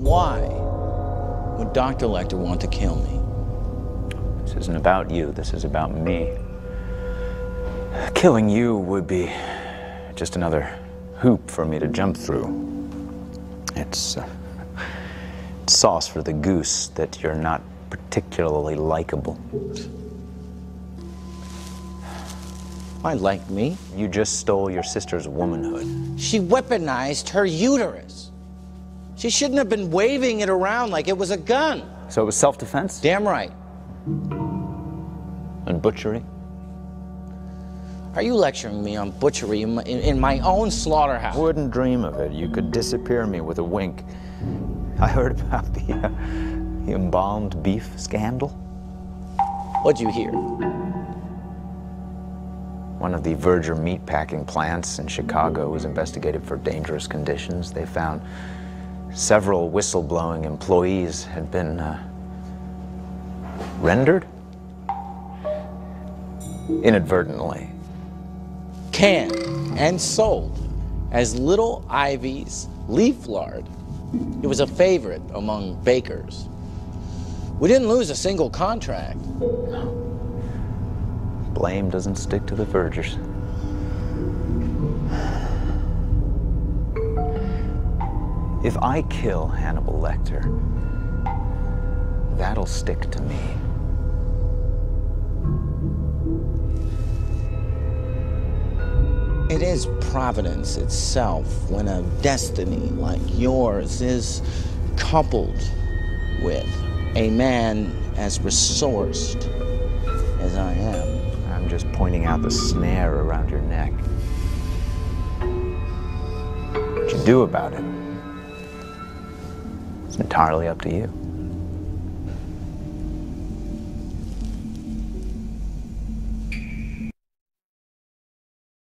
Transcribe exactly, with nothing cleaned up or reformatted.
Why would Doctor Lecter want to kill me? This isn't about you, this is about me. Killing you would be just another hoop for me to jump through. It's, uh, it's sauce for the goose that you're not particularly likable. Why like me? You just stole your sister's womanhood. She weaponized her uterus. She shouldn't have been waving it around like it was a gun. So it was self-defense? Damn right. And butchery? Are you lecturing me on butchery in my, in, in my own slaughterhouse? Wouldn't dream of it. You could disappear me with a wink. I heard about the, uh, the embalmed beef scandal. What'd you hear? One of the Verger meatpacking plants in Chicago was investigated for dangerous conditions. They found several whistleblowing employees had been uh, rendered inadvertently. Canned and sold as Little Ivy's leaf lard. It was a favorite among bakers. We didn't lose a single contract. Blame doesn't stick to the Vergers. If I kill Hannibal Lecter, that'll stick to me. It is providence itself when a destiny like yours is coupled with a man as resourced as I am. I'm just pointing out the snare around your neck. What you do about it, it's entirely up to you.